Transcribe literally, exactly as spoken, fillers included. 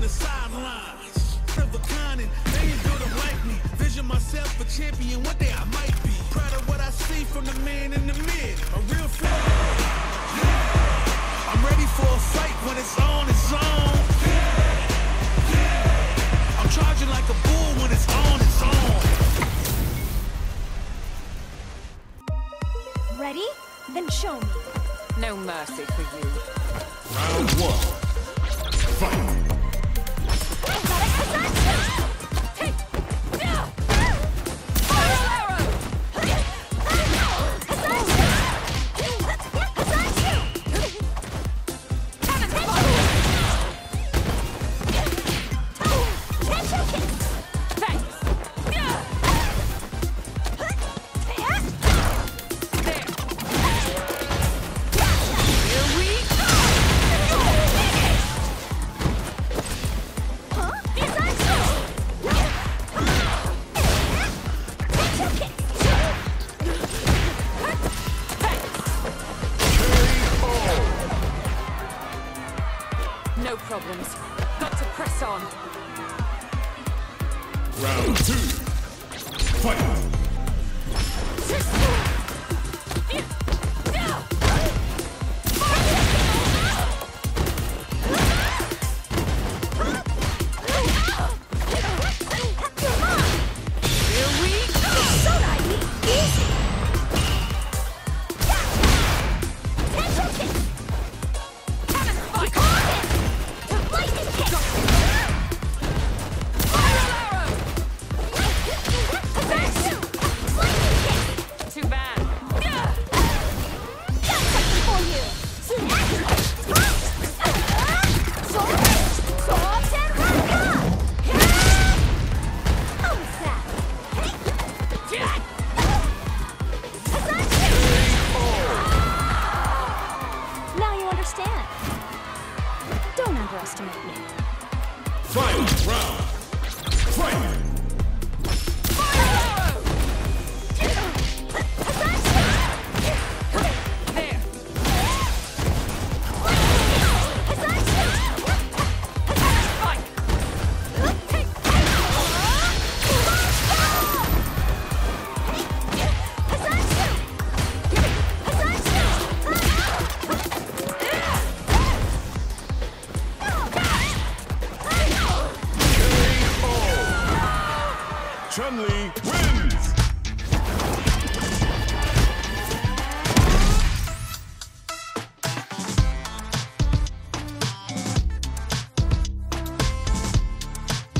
the sidelines. Of a kind and they ain't built them like me. Vision myself a champion, one day I might be. Proud of what I see from the man in the mid. A real fan. I'm ready for a fight when it's on, it's on. I'm charging like a bull when it's on, it's on. Ready? Then show me. No mercy for you. Round one. Fight. No problems. Got to press on. Round two. Fight.